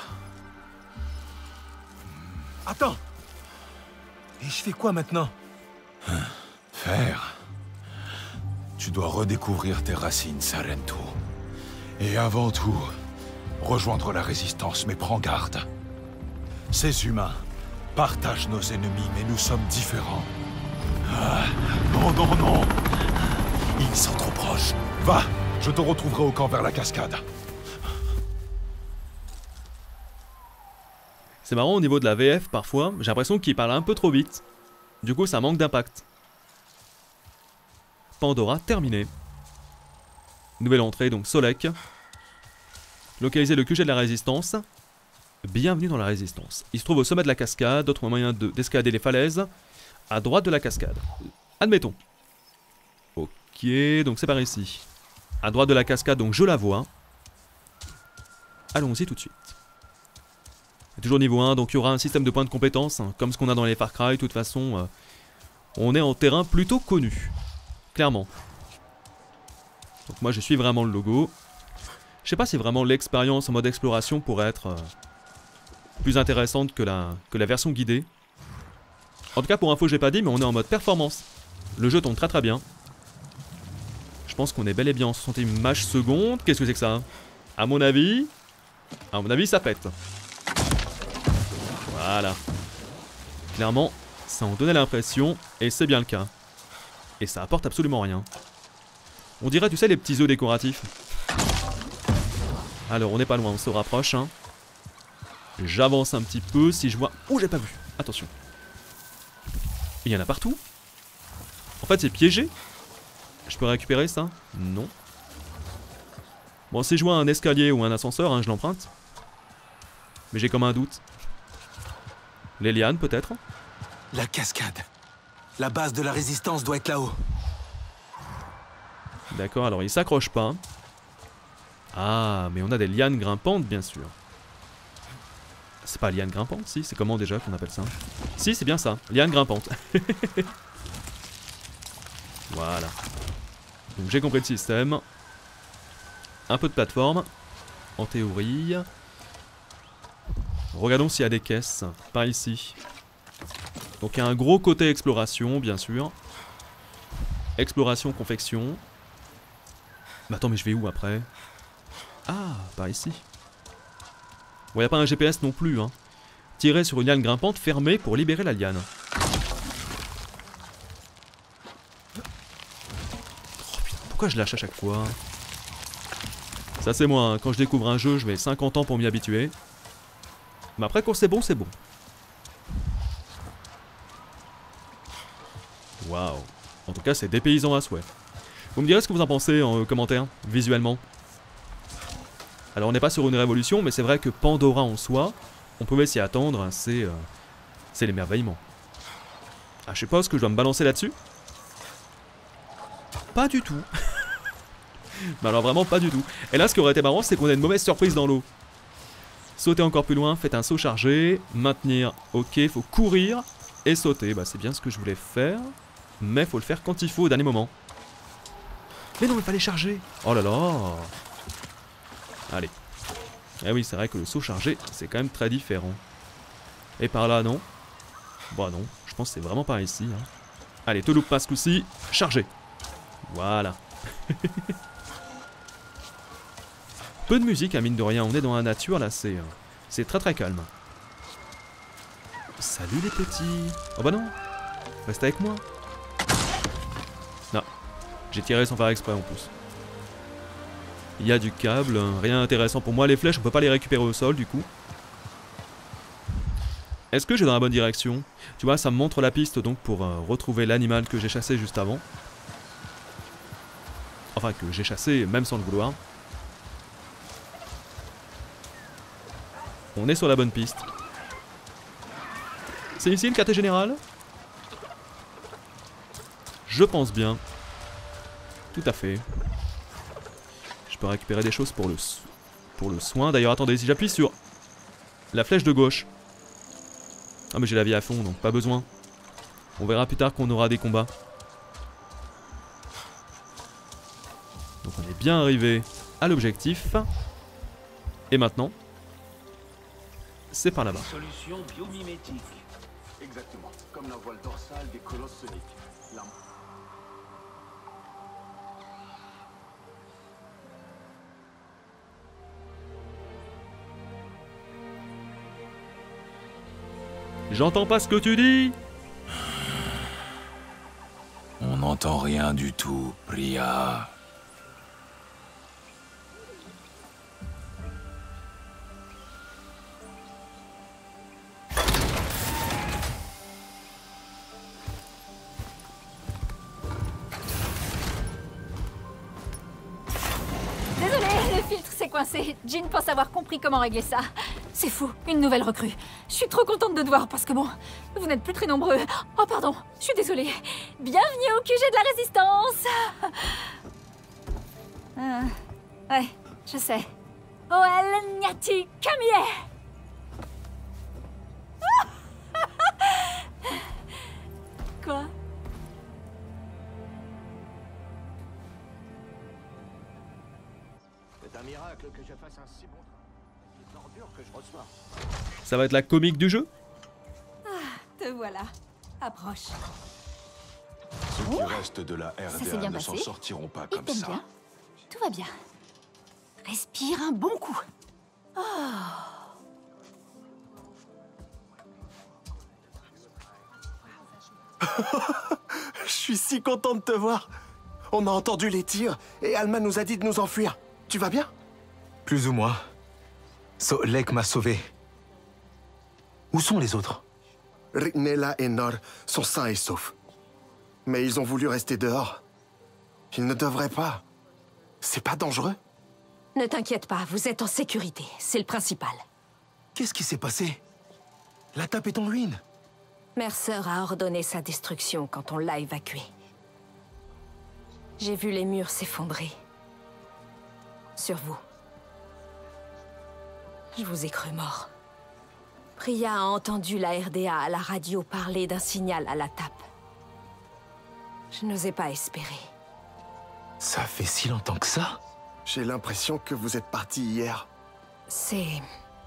Attends! Et je fais quoi maintenant? Faire? Tu dois redécouvrir tes racines, Sarento. Et avant tout, rejoindre la résistance, mais prends garde. Ces humains partage nos ennemis, mais nous sommes différents. Ah, non, non, non. Ils sont trop proches. Va, je te retrouverai au camp vers la cascade. C'est marrant au niveau de la VF, parfois, j'ai l'impression qu'il parle un peu trop vite. Du coup, ça manque d'impact. Pandora, terminé. Nouvelle entrée, donc Solek. Localiser le QG de la résistance. Bienvenue dans la résistance. Il se trouve au sommet de la cascade, d'autres moyens d'escalader les falaises. À droite de la cascade. Admettons. Ok, donc c'est par ici. À droite de la cascade, donc je la vois. Allons-y tout de suite. Toujours niveau 1, donc il y aura un système de points de compétences, hein, comme ce qu'on a dans les Far Cry. De toute façon, on est en terrain plutôt connu. Clairement. Donc moi je suis vraiment le logo. Je sais pas si vraiment l'expérience en mode exploration pourrait être plus intéressante que la version guidée. En tout cas pour info j'ai pas dit, mais on est en mode performance. Le jeu tourne très très bien. Je pense qu'on est bel et bien en 60 images secondes. Qu'est-ce que c'est que ça? À mon avis ça pète. Voilà. Clairement, ça en donnait l'impression, et c'est bien le cas. Et ça apporte absolument rien. On dirait, tu sais, les petits œufs décoratifs. Alors, on n'est pas loin, on se rapproche. Hein. J'avance un petit peu, si je vois... Oh, j'ai pas vu. Attention. Il y en a partout. En fait, c'est piégé. Je peux récupérer ça? Non. Bon, si je vois un escalier ou un ascenseur, hein, je l'emprunte. Mais j'ai comme un doute. Les lianes, peut-être? La cascade. La base de la résistance doit être là-haut. D'accord, alors il s'accroche pas. Ah, mais on a des lianes grimpantes, bien sûr. C'est pas lianes grimpantes, si? C'est comment déjà qu'on appelle ça? Si, c'est bien ça, lianes grimpantes. Voilà. Donc j'ai compris le système. Un peu de plateforme. En théorie. Regardons s'il y a des caisses. Par ici. Donc il y a un gros côté exploration, bien sûr. Exploration, confection. Mais attends, mais je vais où après? Ah, par ici. Bon, il n'y a pas un GPS non plus, hein. Tirer sur une liane grimpante fermée pour libérer la liane. Oh putain, pourquoi je lâche à chaque fois? Ça c'est moi, hein. Quand je découvre un jeu, je mets 50 ans pour m'y habituer. Mais après, quand c'est bon, c'est bon. Waouh. En tout cas, c'est dépaysant à souhait. Vous me direz ce que vous en pensez en commentaire, visuellement. Alors, on n'est pas sur une révolution, mais c'est vrai que Pandora en soi, on pouvait s'y attendre, c'est l'émerveillement. Ah, je sais pas ce que je dois me balancer là-dessus. Pas du tout. Mais alors vraiment pas du tout. Et là, ce qui aurait été marrant, c'est qu'on a une mauvaise surprise dans l'eau. Sauter encore plus loin, faites un saut chargé, maintenir, ok, faut courir et sauter. Bah c'est bien ce que je voulais faire, mais faut le faire quand il faut au dernier moment. Mais non, il fallait charger. Oh là là. Allez. Eh oui, c'est vrai que le saut chargé, c'est quand même très différent. Et par là, non? Bah non, je pense que c'est vraiment par ici. Hein. Allez, te loupe pas ce coup-ci, chargé. Voilà. Peu de musique, à mine de rien, on est dans la nature, là, c'est très très calme. Salut les petits. Oh bah non, reste avec moi. Non, j'ai tiré sans faire exprès en plus. Il y a du câble, rien d'intéressant pour moi. Les flèches, on peut pas les récupérer au sol, du coup. Est-ce que j'ai dans la bonne direction? Tu vois, ça me montre la piste, donc, pour retrouver l'animal que j'ai chassé juste avant. Enfin, que j'ai chassé, même sans le vouloir. On est sur la bonne piste. C'est ici le quartier général? Je pense bien. Tout à fait. Je peux récupérer des choses pour le soin. D'ailleurs, attendez, si j'appuie sur la flèche de gauche. Ah mais j'ai la vie à fond, donc pas besoin. On verra plus tard qu'on aura des combats. Donc on est bien arrivé à l'objectif. Et maintenant, c'est par là-bas. Solution biomimétique. Exactement, comme la voile dorsale des colosses soniques. J'entends pas ce que tu dis. On n'entend rien du tout, Priya. Désolée, le filtre s'est coincé. Jean pense avoir compris comment régler ça. C'est fou, une nouvelle recrue. Je suis trop contente de te voir parce que bon, vous n'êtes plus très nombreux. Oh pardon, je suis désolée. Bienvenue au QG de la Résistance. Ouais, je sais. Oel Nyati Kamie. Quoi? C'est un miracle que je fasse un si bon travail. Les ordures que je reçois. Ça va être la comique du jeu? Te voilà. Approche. Ceux qui restent de la Ça s'est RDA bien ne s'en passé. sortiront pas Il comme t'aime ça. bien. Tout va bien. Respire un bon coup. Oh. Je suis si content de te voir. On a entendu les tirs et Alma nous a dit de nous enfuir. Tu vas bien? Plus ou moins. Solek m'a sauvé. Où sont les autres? Rignella et Nor sont sains et saufs. Mais ils ont voulu rester dehors. Ils ne devraient pas. C'est pas dangereux? Ne t'inquiète pas, vous êtes en sécurité. C'est le principal. Qu'est-ce qui s'est passé? La tape est en ruine. Mercer a ordonné sa destruction quand on l'a évacué. J'ai vu les murs s'effondrer. Sur vous. Je vous ai cru mort. Priya a entendu la RDA à la radio parler d'un signal à la tape. Je n'osais pas espérer. Ça fait si longtemps que ça? J'ai l'impression que vous êtes parti hier. C'est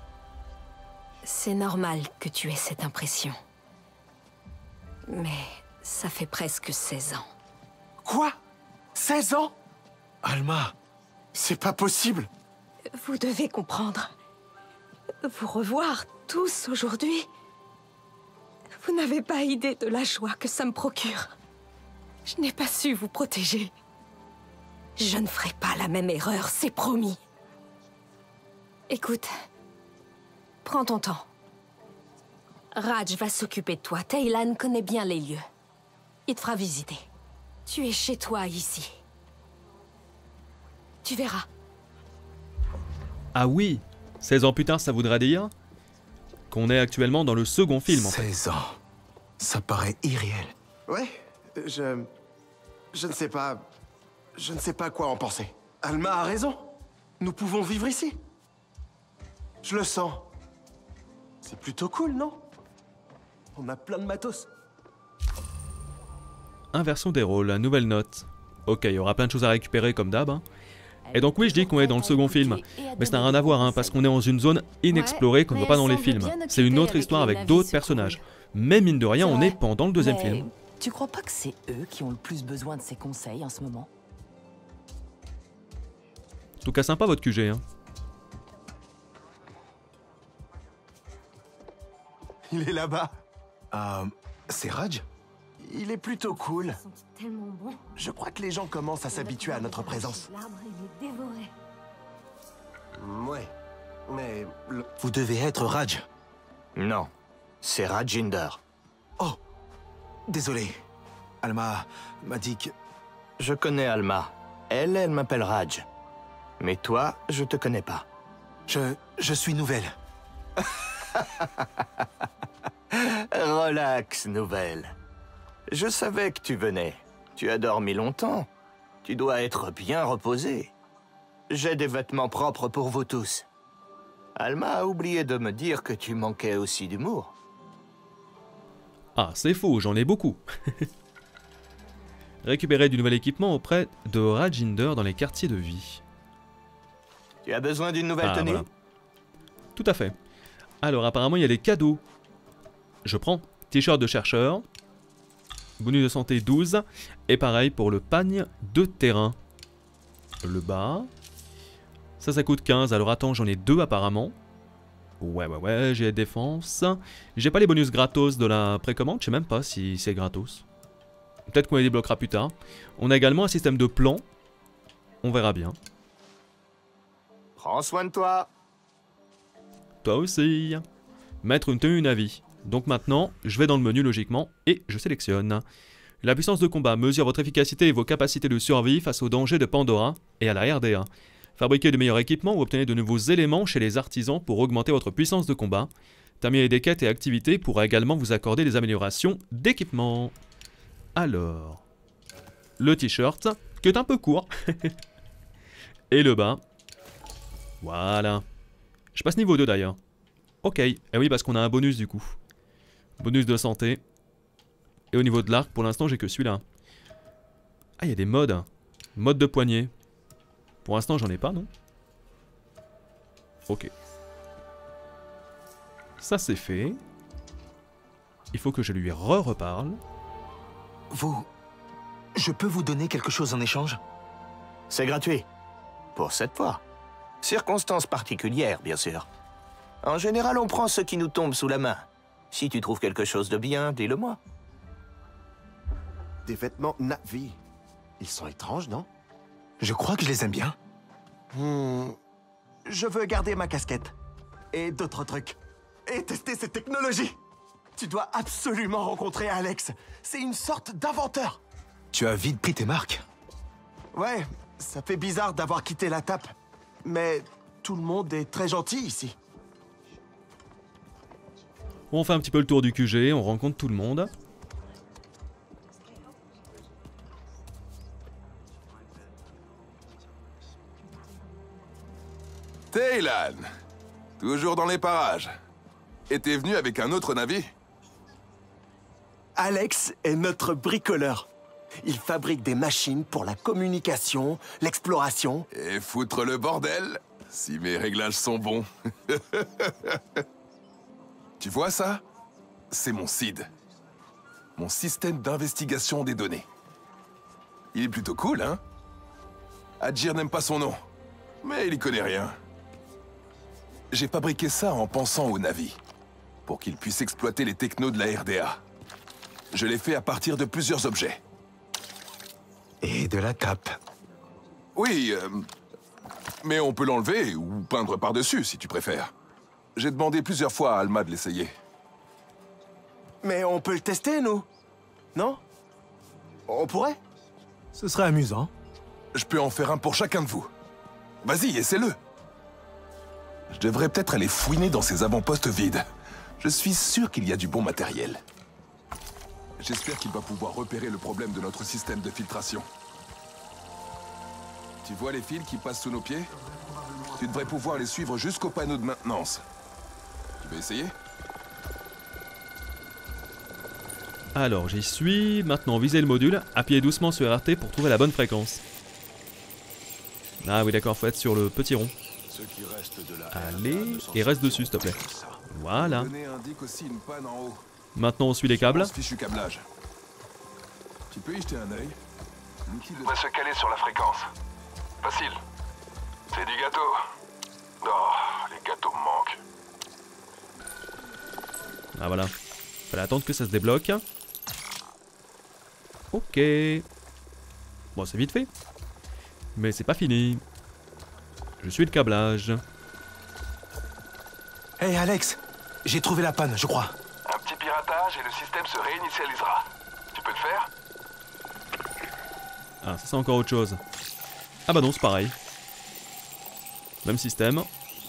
normal que tu aies cette impression. Mais ça fait presque 16 ans. Quoi? 16 ans? Alma! C'est pas possible! Vous devez comprendre. Vous revoir tous aujourd'hui. Vous n'avez pas idée de la joie que ça me procure. Je n'ai pas su vous protéger. Je ne ferai pas la même erreur, c'est promis. Écoute, prends ton temps. Raj va s'occuper de toi. Taylan connaît bien les lieux. Il te fera visiter. Tu es chez toi ici. Tu verras. Ah oui, 16 ans plus tard, ça voudrait dire qu'on est actuellement dans le second film, en fait. 16 ans. Ça paraît irréel. Ouais, je ne sais pas... Je ne sais pas quoi en penser. Alma a raison. Nous pouvons vivre ici. Je le sens. C'est plutôt cool, non? On a plein de matos. Inversion des rôles, nouvelle note. Ok, il y aura plein de choses à récupérer comme d'hab. Hein. Et donc oui, je dis qu'on est dans le second film. Mais ça n'a rien à voir, hein, parce qu'on est dans une zone inexplorée qu'on ne voit pas dans les films. C'est une autre histoire avec d'autres personnages. Mais mine de rien, on est pendant le deuxième film. Tu crois pas que c'est eux qui ont le plus besoin de ses conseils en ce moment? En tout cas, sympa votre QG. Hein. Il est là-bas. C'est Raj? Il est plutôt cool. Tellement bon. Je crois que les gens commencent à s'habituer à notre présence. L'arbre, il est dévoré. Ouais, mais... Vous devez être Raj. Non, c'est Rajinder. Oh, désolé. Alma m'a dit que... Je connais Alma. Elle m'appelle Raj. Mais toi, je te connais pas. Je suis nouvelle. Relax, nouvelle. Je savais que tu venais. Tu as dormi longtemps. Tu dois être bien reposé. J'ai des vêtements propres pour vous tous. Alma a oublié de me dire que tu manquais aussi d'humour. Ah, c'est faux, j'en ai beaucoup. Récupérer du nouvel équipement auprès de Rajinder dans les quartiers de vie. Tu as besoin d'une nouvelle tenue? Voilà. Tout à fait. Alors apparemment il y a des cadeaux. Je prends t-shirt de chercheur. Bonus de santé 12. Et pareil pour le pagne de terrain. Le bas. Ça coûte 15. Alors attends, j'en ai 2 apparemment. Ouais, j'ai défense. J'ai pas les bonus gratos de la précommande, je sais même pas si c'est gratos. Peut-être qu'on les débloquera plus tard. On a également un système de plan. On verra bien. Prends soin de toi. Toi aussi. Mettre une tenue, une avis. Donc maintenant, je vais dans le menu logiquement et je sélectionne. La puissance de combat mesure votre efficacité et vos capacités de survie face aux dangers de Pandora et à la RDA. Fabriquez de meilleurs équipements ou obtenez de nouveaux éléments chez les artisans pour augmenter votre puissance de combat. Terminer des quêtes et activités pourra également vous accorder des améliorations d'équipement. Alors, le t-shirt, qui est un peu court. Et le bas. Voilà. Je passe niveau 2 d'ailleurs. Ok, et oui parce qu'on a un bonus du coup. Bonus de santé. Et au niveau de l'arc, pour l'instant j'ai que celui-là. Ah, il y a des modes. Mode de poignée. Pour l'instant j'en ai pas, non? Ok. Ça c'est fait. Il faut que je lui reparle. Vous... Je peux vous donner quelque chose en échange? C'est gratuit. Pour cette fois. Circonstances particulières, bien sûr. En général, on prend ce qui nous tombe sous la main. Si tu trouves quelque chose de bien, dis-le-moi. Des vêtements Na'vi. Ils sont étranges, non? Je crois que je les aime bien. Je veux garder ma casquette. Et d'autres trucs. Et tester cette technologie. Tu dois absolument rencontrer Alex. C'est une sorte d'inventeur. Tu as vite pris tes marques. Ouais, ça fait bizarre d'avoir quitté la tape. Mais tout le monde est très gentil ici. On fait un petit peu le tour du QG, on rencontre tout le monde. Taylan, toujours dans les parages. Et t'es venu avec un autre navire? Alex est notre bricoleur. Il fabrique des machines pour la communication, l'exploration. Et foutre le bordel, si mes réglages sont bons. Tu vois ça? C'est mon SID. Mon système d'investigation des données. Il est plutôt cool, hein? Adjir n'aime pas son nom, mais il y connaît rien. J'ai fabriqué ça en pensant au Na'vi, pour qu'il puisse exploiter les technos de la RDA. Je l'ai fait à partir de plusieurs objets. Et de la tape. Oui, mais on peut l'enlever ou peindre par-dessus, si tu préfères. J'ai demandé plusieurs fois à Alma de l'essayer. Mais on peut le tester, nous? Non? On pourrait? Ce serait amusant. Je peux en faire un pour chacun de vous. Vas-y, essaie-le. Je devrais peut-être aller fouiner dans ces avant-postes vides. Je suis sûr qu'il y a du bon matériel. J'espère qu'il va pouvoir repérer le problème de notre système de filtration. Tu vois les fils qui passent sous nos pieds? Tu devrais pouvoir les suivre jusqu'au panneau de maintenance. Tu veux essayer? Alors j'y suis, maintenant visez le module, appuyez doucement sur RT pour trouver la bonne fréquence. Ah oui d'accord, faut être sur le petit rond. Allez, et reste dessus s'il te plaît. Voilà. Maintenant on suit les câbles. Fichu câblage. Tu peux y jeter un œil. On va se caler sur la fréquence. Facile. C'est du gâteau. Oh, les gâteaux me manquent. Ah voilà. Fallait attendre que ça se débloque. Ok. Bon c'est vite fait. Mais c'est pas fini. Je suis le câblage. Hey Alex, j'ai trouvé la panne, je crois. Un petit piratage et le système se réinitialisera. Tu peux le faire? Ah, ça c'est encore autre chose. Ah bah non, c'est pareil. Même système.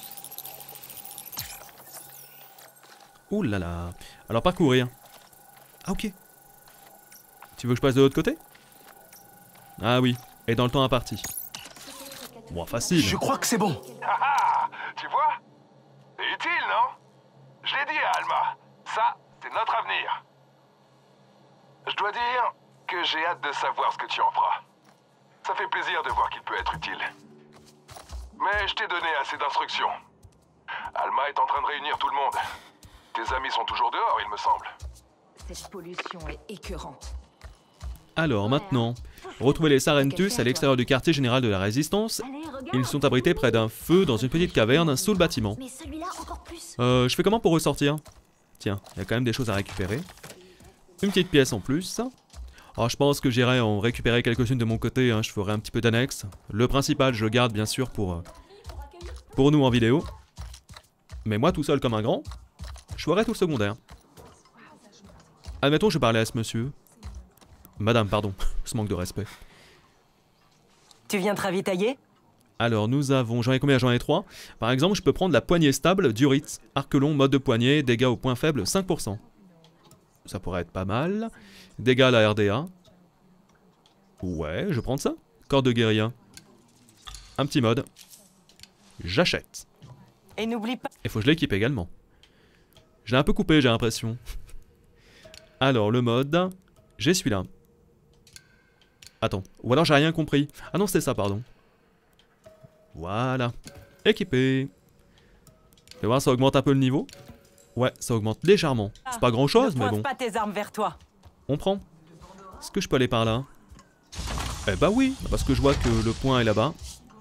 Ouh là là. Alors parcourir. Ah ok. Tu veux que je passe de l'autre côté? Ah oui. Et dans le temps imparti. Bon, facile. Je crois que c'est bon. Tu vois? C'est utile, non? Je l'ai dit à Alma. Ça, c'est notre avenir. Je dois dire que j'ai hâte de savoir ce que tu en feras. Ça fait plaisir de voir qu'il peut être utile. Mais je t'ai donné assez d'instructions. Alma est en train de réunir tout le monde. Tes amis sont toujours dehors, il me semble. Cette pollution est écœurante. Alors maintenant, retrouvez les Sarentus à l'extérieur du quartier général de la Résistance Ils sont abrités près d'un feu dans une petite caverne sous le bâtiment. Mais celui-là encore plus. Je fais comment pour ressortir? Tiens, il y a quand même des choses à récupérer. Une petite pièce en plus. Alors je pense que j'irai en récupérer quelques-unes de mon côté, hein. Je ferai un petit peu d'annexe. Le principal, je le garde bien sûr pour nous en vidéo. Mais moi tout seul comme un grand, je ferai tout le secondaire. Admettons je parlais à ce monsieur. Madame, pardon, ce manque de respect. Tu viens te ravitailler? Alors nous avons, j'en ai combien? J'en ai 3. Par exemple, je peux prendre la poignée stable d'Uritz. Arc long, mode de poignée, dégâts au point faible, 5%. Ça pourrait être pas mal. Dégâts à la RDA. Ouais, je vais prendre ça. Corde de guérilla. Un petit mode. J'achète. Et n'oublie pas... Il faut que je l'équipe également. Je l'ai un peu coupé, j'ai l'impression. Alors, le mode... J'ai celui-là. Attends, ou alors j'ai rien compris. Ah non, c'était ça, pardon. Voilà. Équipé. Tu vas voir, ça augmente un peu le niveau. Ouais, ça augmente légèrement. C'est pas grand-chose, mais bon. Pas tes armes vers toi. On prend. Est-ce que je peux aller par là? Eh bah oui, parce que je vois que le point est là-bas.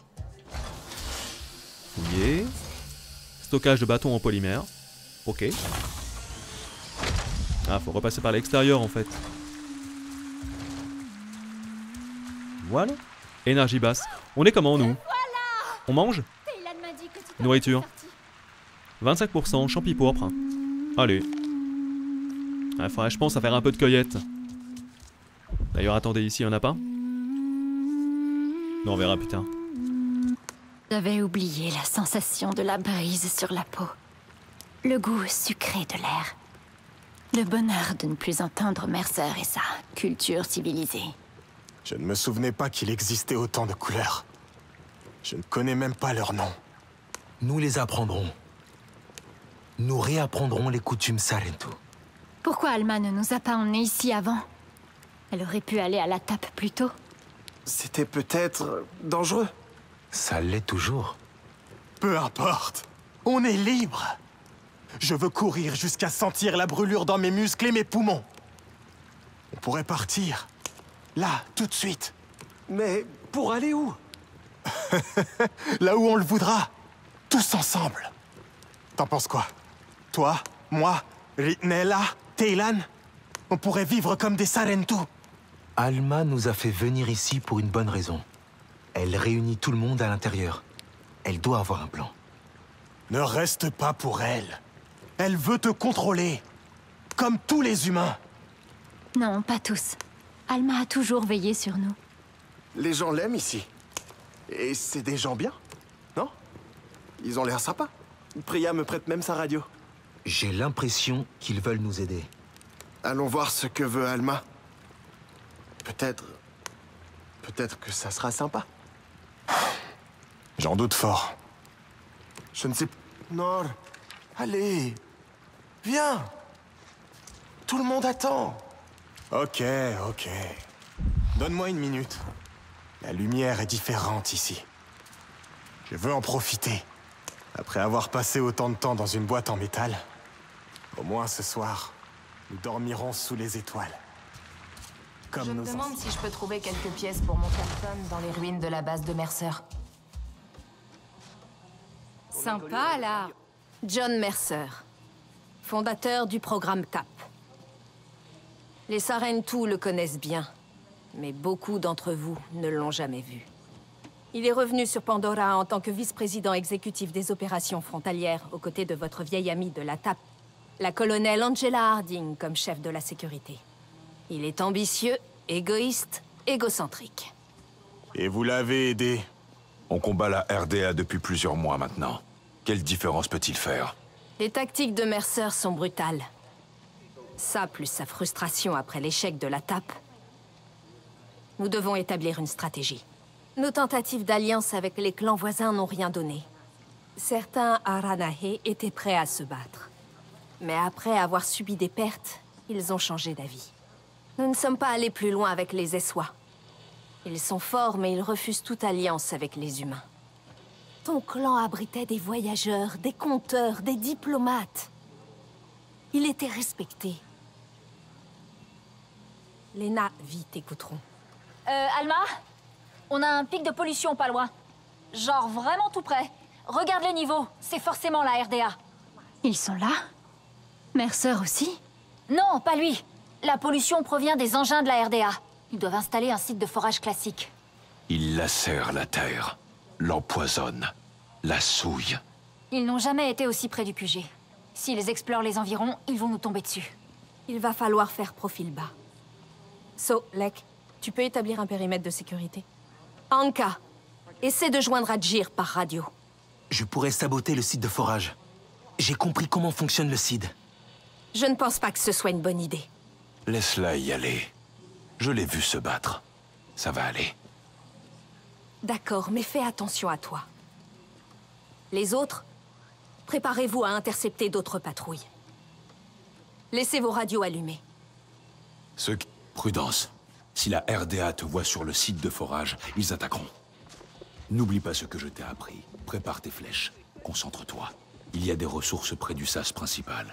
Fouillé. Stockage de bâtons en polymère. Ok. Ah, faut repasser par l'extérieur en fait. Voilà. Énergie basse. On est comment nous? On mange? Nourriture. 25%, champi pourpre. Allez. Il faudrait, je pense, à faire un peu de cueillette. D'ailleurs, attendez, ici, il n'y en a pas? Non, on verra plus tard. J'avais oublié la sensation de la brise sur la peau. Le goût sucré de l'air. Le bonheur de ne plus entendre Mercer et sa culture civilisée. Je ne me souvenais pas qu'il existait autant de couleurs. Je ne connais même pas leur nom. Nous les apprendrons. Nous réapprendrons les coutumes Sarentu. Pourquoi Alma ne nous a pas emmenés ici avant? Elle aurait pu aller à la tape plus tôt. C'était peut-être dangereux. Ça l'est toujours. Peu importe. On est libre. Je veux courir jusqu'à sentir la brûlure dans mes muscles et mes poumons. On pourrait partir. Là, tout de suite. Mais pour aller où? Là où on le voudra. Tous ensemble. T'en penses quoi? Toi, moi, Ritnella, Teylan? On pourrait vivre comme des Sarentu. Alma nous a fait venir ici pour une bonne raison. Elle réunit tout le monde à l'intérieur. Elle doit avoir un plan. Ne reste pas pour elle. Elle veut te contrôler. Comme tous les humains. Non, pas tous. Alma a toujours veillé sur nous. Les gens l'aiment ici. Et c'est des gens bien, non? Ils ont l'air sympas. Priya me prête même sa radio. J'ai l'impression qu'ils veulent nous aider. Allons voir ce que veut Alma. Peut-être que ça sera sympa. J'en doute fort. Je ne sais pas... Nor, allez. Viens. Tout le monde attend. Ok. Donne-moi une minute. La lumière est différente ici. Je veux en profiter. Après avoir passé autant de temps dans une boîte en métal, au moins ce soir, nous dormirons sous les étoiles. Comme je me demande si je peux trouver quelques pièces pour mon Carlton dans les ruines de la base de Mercer. Sympa, là. John Mercer, fondateur du programme TAP. Les Sarentu le connaissent bien, mais beaucoup d'entre vous ne l'ont jamais vu. Il est revenu sur Pandora en tant que vice-président exécutif des opérations frontalières, aux côtés de votre vieille amie de la TAP, la colonelle Angela Harding, comme chef de la sécurité. Il est ambitieux, égoïste, égocentrique. Et vous l'avez aidé? On combat la RDA depuis plusieurs mois maintenant. Quelle différence peut-il faire? Les tactiques de Mercer sont brutales. Ça, plus sa frustration après l'échec de la TAP. Nous devons établir une stratégie. Nos tentatives d'alliance avec les clans voisins n'ont rien donné. Certains Aranahe étaient prêts à se battre. Mais après avoir subi des pertes, ils ont changé d'avis. Nous ne sommes pas allés plus loin avec les Essois. Ils sont forts, mais ils refusent toute alliance avec les humains. Ton clan abritait des voyageurs, des conteurs, des diplomates. Il était respecté. Les Na'vi t'écouteront. Alma, on a un pic de pollution pas loin. Genre vraiment tout près. Regarde les niveaux, c'est forcément la RDA. Ils sont là? Mercer aussi? Non, pas lui. La pollution provient des engins de la RDA. Ils doivent installer un site de forage classique. Ils lacèrent la terre, l'empoisonnent, la souillent. Ils n'ont jamais été aussi près du QG. S'ils explorent les environs, ils vont nous tomber dessus. Il va falloir faire profil bas. So, Lek, tu peux établir un périmètre de sécurité? Anka, essaie de joindre Adjir par radio. Je pourrais saboter le site de forage. J'ai compris comment fonctionne le CID. Je ne pense pas que ce soit une bonne idée. Laisse-la y aller. Je l'ai vu se battre. Ça va aller. D'accord, mais fais attention à toi. Les autres, préparez-vous à intercepter d'autres patrouilles. Laissez vos radios allumées. Prudence. Si la RDA te voit sur le site de forage, ils attaqueront. N'oublie pas ce que je t'ai appris. Prépare tes flèches. Concentre-toi. Il y a des ressources près du sas principal.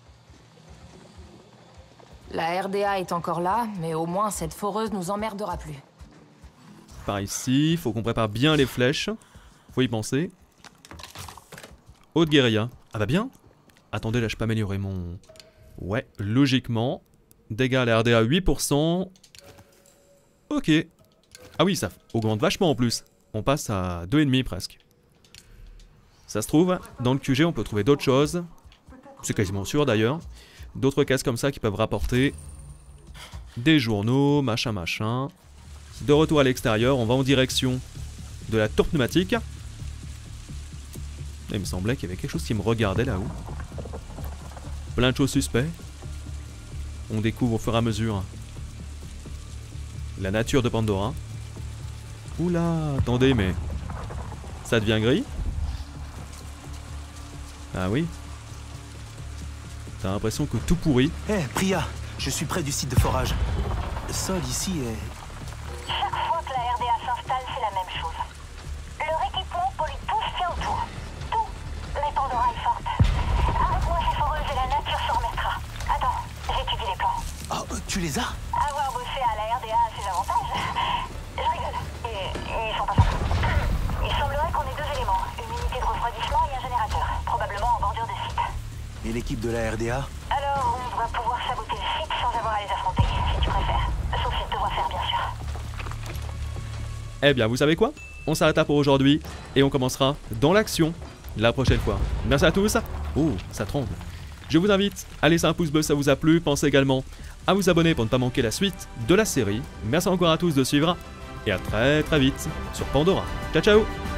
La RDA est encore là, mais au moins cette foreuse nous emmerdera plus. Par ici, faut qu'on prépare bien les flèches. Faut y penser. Haute guérilla. Ah bah bien. Attendez, là je peux améliorer mon... Ouais, logiquement. Dégâts à la RDA 8%. Ok. Ah oui, ça augmente vachement en plus. On passe à 2,5 presque. Ça se trouve, dans le QG on peut trouver d'autres choses. C'est quasiment sûr d'ailleurs. D'autres cases comme ça qui peuvent rapporter des journaux, machin machin. De retour à l'extérieur, on va en direction de la tour pneumatique. Il me semblait qu'il y avait quelque chose qui me regardait là-haut. Plein de choses suspectes. On découvre au fur et à mesure la nature de Pandora. Oula, attendez, mais ça devient gris? Ah oui. T'as l'impression que tout pourrit. Hé, Priya, je suis près du site de forage. Le sol ici est... Chaque fois que la RDA s'installe, c'est la même chose. Leur équipement pollue tout ce qu'il y a autour. Tout. Mais Pandora est forte. Arrête-moi ces foreuses et la nature s'en remettra. Attends, j'étudie les plans. Ah, tu les as? Avoir bossé à la RDA a ses avantages. Je rigole. Ils sont pas sympas. Il semblerait qu'on ait deux éléments. Une unité de refroidissement et un générateur. Probablement en bordure de site. Et l'équipe de la RDA? Alors, on va pouvoir saboter le site sans avoir à les affronter, si tu préfères. Sauf s'ils te voient faire, bien sûr. Eh bien, vous savez quoi? On s'arrête là pour aujourd'hui et on commencera dans l'action la prochaine fois. Merci à tous. Oh, ça tremble. Je vous invite à laisser un pouce bleu si ça vous a plu. Pensez également à vous abonner pour ne pas manquer la suite de la série. Merci encore à tous de suivre et à très vite sur Pandora. Ciao ciao.